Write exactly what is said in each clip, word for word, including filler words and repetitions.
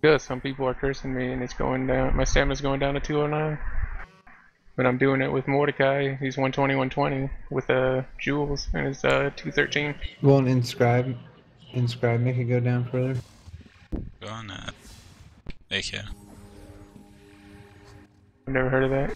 Yeah, some people are cursing me and it's going down. My stamina's going down to two oh nine. But I'm doing it with Mordecai. He's one twenty, one twenty with uh, Jules and his uh, two thirteen. Won't inscribe inscribe make it go down further? Go on uh, A K. I've never heard of that.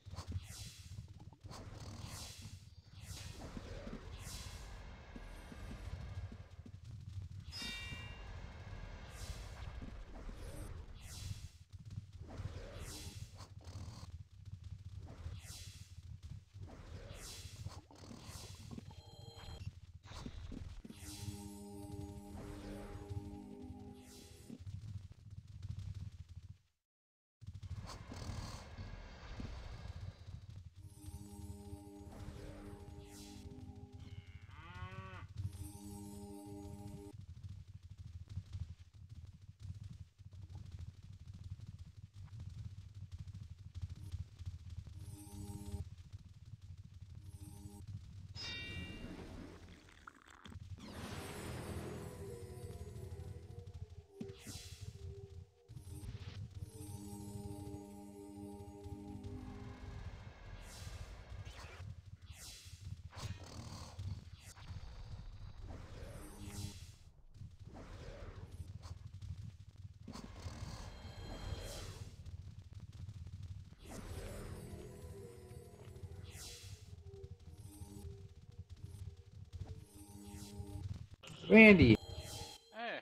Randy. Hey.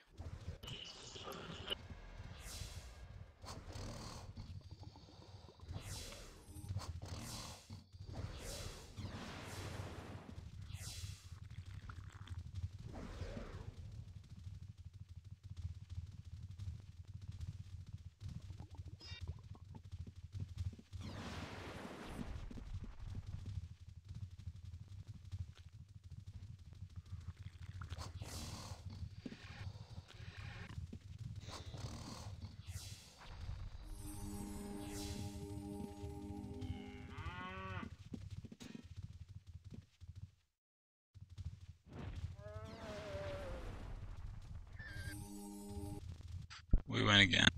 We win again.